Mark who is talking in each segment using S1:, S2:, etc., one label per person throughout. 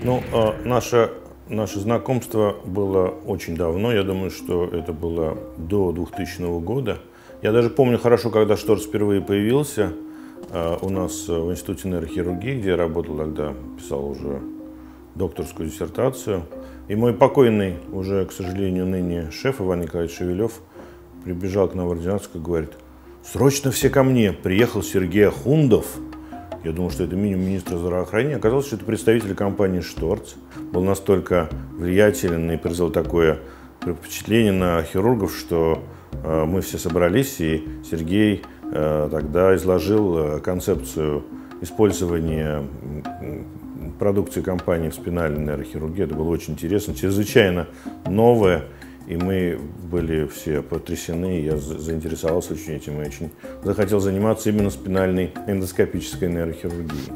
S1: Наше знакомство было очень давно. Я думаю, что это было до 2000 года. Я даже помню хорошо, когда Шторц впервые появился у нас в Институте нейрохирургии, где я работал тогда, писал уже докторскую диссертацию. И мой покойный, уже, к сожалению, ныне шеф Иван Николаевич Шевелев прибежал к нам в ординацию и говорит: «Срочно все ко мне, приехал Сергей Ахундов». Я думал, что это минимум министра здравоохранения. Оказалось, что это представитель компании «Шторц». Был настолько влиятелен и произвел такое впечатление на хирургов, что мы все собрались, и Сергей тогда изложил концепцию использования продукции компании в спинальной нейрохирургии. Это было очень интересно, чрезвычайно новое. И мы были все потрясены, и я заинтересовался очень этим и очень захотел заниматься именно спинальной эндоскопической нейрохирургией.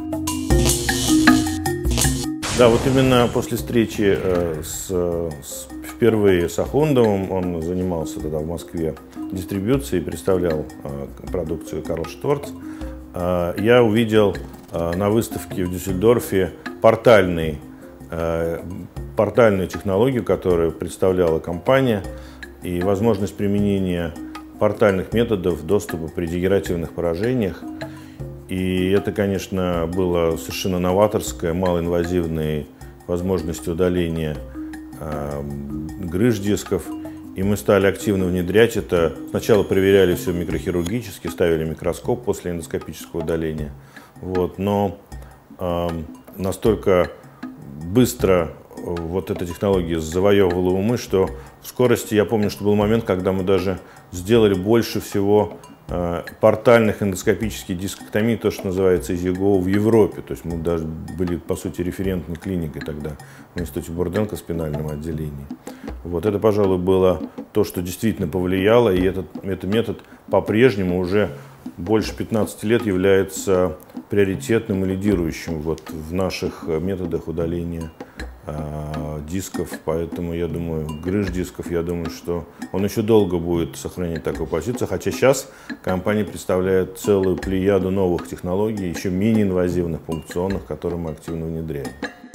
S1: Да, вот именно после встречи впервые с Ахундовым, он занимался тогда в Москве дистрибьюцией, представлял продукцию Карл Шторц. Я увидел на выставке в Дюссельдорфе портальную технологию, которую представляла компания, и возможность применения портальных методов доступа при дегенеративных поражениях. И это, конечно, было совершенно новаторское, малоинвазивной возможностью удаления грыж дисков. И мы стали активно внедрять это. Сначала проверяли все микрохирургически, ставили микроскоп после эндоскопического удаления. Вот. Но настолько быстро вот эта технология завоевывала умы, что в скорости, я помню, что был момент, когда мы даже сделали больше всего портальных эндоскопических дискоктомий, то, что называется EasyGo, в Европе. То есть мы даже были, по сути, референтной клиникой тогда в Институте Бурденко в спинальном отделении. Вот это, пожалуй, было то, что действительно повлияло, и этот метод по-прежнему уже больше 15 лет является приоритетным и лидирующим вот в наших методах удаления дисков, поэтому я думаю, грыж дисков, я думаю, что он еще долго будет сохранять такую позицию, хотя сейчас компания представляет целую плеяду новых технологий, еще менее инвазивных, функционных, которые мы активно внедряем.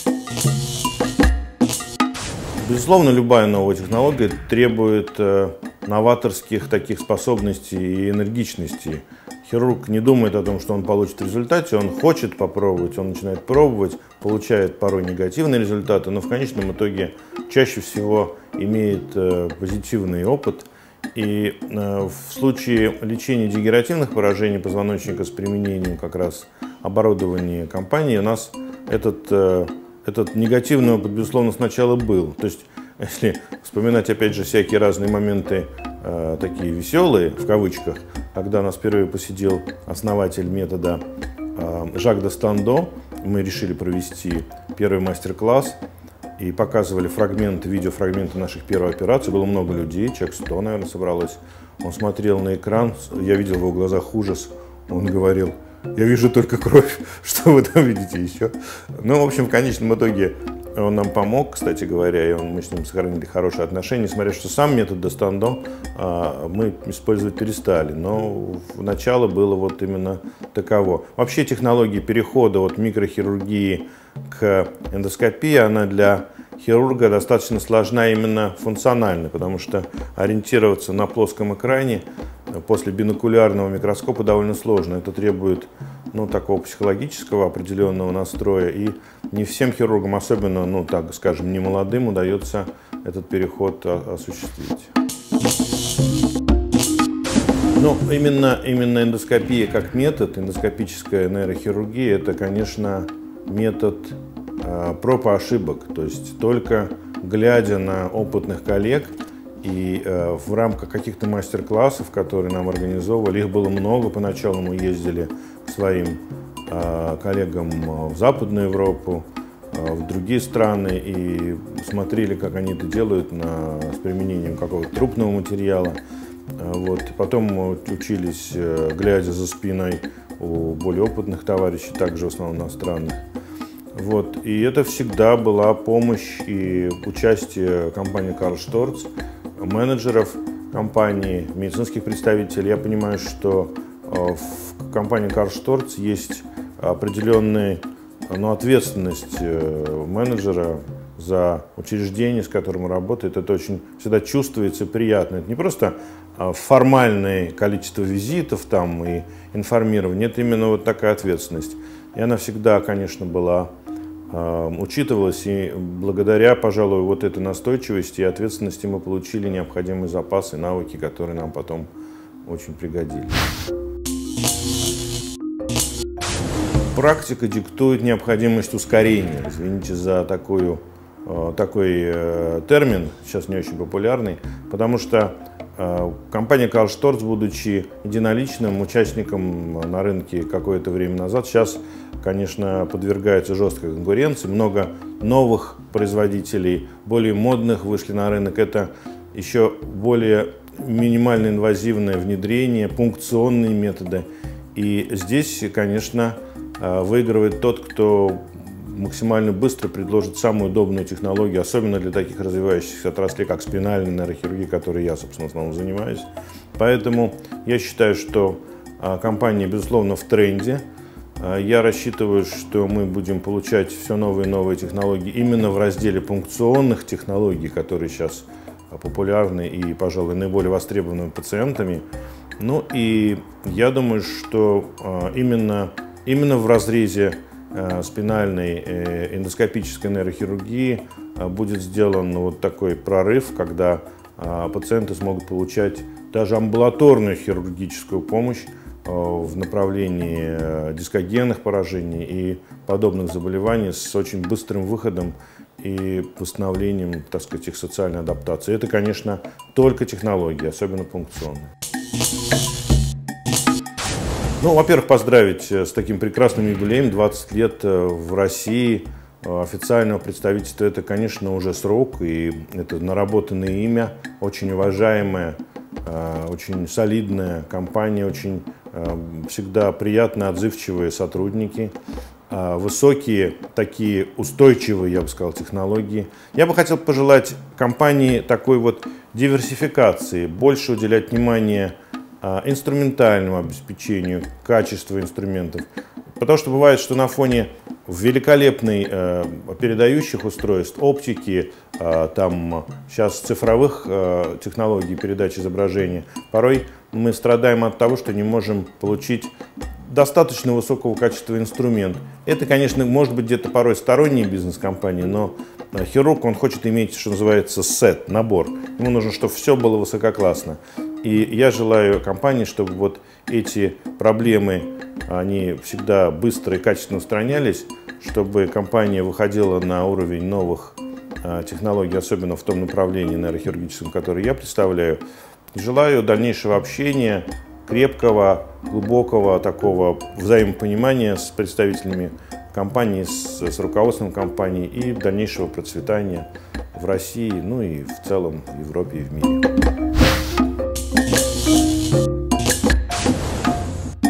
S1: Безусловно, любая новая технология требует новаторских таких способностей и энергичности. Хирург не думает о том, что он получит в результате, он хочет попробовать, он начинает пробовать, получает порой негативные результаты, но в конечном итоге чаще всего имеет позитивный опыт. И в случае лечения дегенеративных поражений позвоночника с применением как раз оборудования компании у нас этот негативный опыт, безусловно, сначала был. То есть, если вспоминать, опять же, всякие разные моменты, такие веселые, в кавычках, когда нас впервые посетил основатель метода Жак де Стандо, мы решили провести первый мастер-класс и показывали видеофрагменты наших первых операций. Было много людей, человек 100, наверное, собралось. Он смотрел на экран, я видел в его глазах ужас, он говорил: «Я вижу только кровь, что вы там видите еще?» Ну, в общем, в конечном итоге он нам помог, кстати говоря, и мы с ним сохранили хорошие отношения, несмотря что сам метод де Стандо мы использовать перестали, но начало было вот именно таково. Вообще технология перехода от микрохирургии к эндоскопии, она для хирурга достаточно сложна именно функционально, потому что ориентироваться на плоском экране после бинокулярного микроскопа довольно сложно. Это требует такого психологического определенного настроя, и не всем хирургам, особенно, так скажем, не молодым, удается этот переход осуществить. Но именно эндоскопия как метод, эндоскопическая нейрохирургия, это, конечно, метод проб и ошибок, то есть только глядя на опытных коллег и в рамках каких-то мастер-классов, которые нам организовывали, их было много, поначалу мы ездили к своим коллегам в Западную Европу, в другие страны и смотрели, как они это делают с применением какого-то трупного материала. Вот. Потом мы учились, глядя за спиной у более опытных товарищей, также в основном иностранных. Вот. И это всегда была помощь и участие компании Карл Шторц, менеджеров компании, медицинских представителей. Я понимаю, что в компании Карл Шторц есть определенный но ответственность менеджера за учреждение, с которым он работает, это очень всегда чувствуется и приятно. Это не просто формальное количество визитов там и информирование, это именно вот такая ответственность. И она всегда, конечно, была, учитывалась, и благодаря, пожалуй, вот этой настойчивости и ответственности мы получили необходимые запасы, навыки, которые нам потом очень пригодились. Практика диктует необходимость ускорения. Извините за такой термин, сейчас не очень популярный, потому что компания Карл Шторц, будучи единоличным участником на рынке какое-то время назад, сейчас, конечно, подвергается жесткой конкуренции. Много новых производителей, более модных, вышли на рынок. Это еще более минимально инвазивное внедрение, пункционные методы. И здесь, конечно, выигрывает тот, кто максимально быстро предложит самую удобную технологию, особенно для таких развивающихся отраслей, как спинальная нейрохирургия, которой я, собственно, в основном занимаюсь. Поэтому я считаю, что компания, безусловно, в тренде. Я рассчитываю, что мы будем получать все новые и новые технологии именно в разделе пункционных технологий, которые сейчас популярны и, пожалуй, наиболее востребованы пациентами. Ну и я думаю, что именно в разрезе спинальной эндоскопической нейрохирургии будет сделан вот такой прорыв, когда пациенты смогут получать даже амбулаторную хирургическую помощь в направлении дискогенных поражений и подобных заболеваний с очень быстрым выходом и восстановлением, так сказать, их социальной адаптации. Это, конечно, только технологии, особенно пункционные. Ну, во-первых, поздравить с таким прекрасным юбилеем, 20 лет в России официального представительства. Это, конечно, уже срок, и это наработанное имя, очень уважаемая, очень солидная компания, очень всегда приятно отзывчивые сотрудники, высокие, такие устойчивые, я бы сказал, технологии. Я бы хотел пожелать компании такой вот диверсификации, больше уделять внимание инструментальному обеспечению, качеству инструментов. Потому что бывает, что на фоне великолепной передающих устройств, оптики, там сейчас цифровых технологий передачи изображения, порой мы страдаем от того, что не можем получить достаточно высокого качества инструмент. Это, конечно, может быть где-то порой сторонние бизнес-компании, но хирург, он хочет иметь, что называется, сет, набор. Ему нужно, чтобы все было высококлассно. И я желаю компании, чтобы вот эти проблемы, они всегда быстро и качественно устранялись, чтобы компания выходила на уровень новых технологий, особенно в том направлении нейрохирургическом, которое я представляю. Желаю дальнейшего общения, крепкого, глубокого такого взаимопонимания с представителями компании, с руководством компании и дальнейшего процветания в России, ну и в целом в Европе и в мире.